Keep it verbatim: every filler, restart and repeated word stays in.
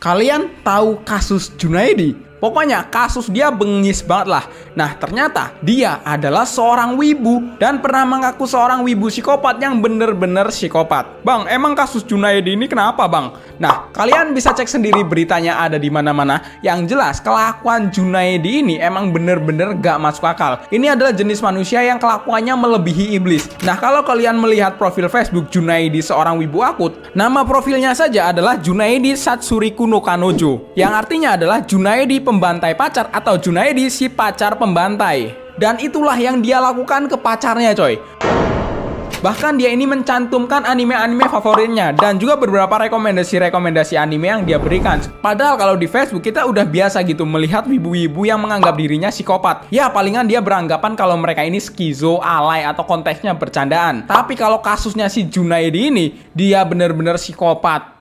Kalian tahu kasus Junaedi? Pokoknya kasus dia bengis banget lah. Nah ternyata dia adalah seorang wibu dan pernah mengaku seorang wibu psikopat yang bener-bener psikopat. Bang, emang kasus Junaedi ini kenapa bang? Nah kalian bisa cek sendiri beritanya ada di mana-mana. Yang jelas kelakuan Junaedi ini emang bener-bener gak masuk akal. Ini adalah jenis manusia yang kelakuannya melebihi iblis. Nah kalau kalian melihat profil Facebook Junaedi seorang wibu akut, nama profilnya saja adalah Junaedi Satsuriku no Kanojo, yang artinya adalah Junaedi pembantai pacar atau Junaedi si pacar pembantai. Dan itulah yang dia lakukan ke pacarnya coy. Bahkan dia ini mencantumkan anime-anime favoritnya dan juga beberapa rekomendasi-rekomendasi anime yang dia berikan. Padahal kalau di Facebook kita udah biasa gitu melihat wibu-wibu yang menganggap dirinya psikopat. Ya palingan dia beranggapan kalau mereka ini skizo, alay, atau konteksnya bercandaan. Tapi kalau kasusnya si Junaedi ini, dia bener-bener psikopat.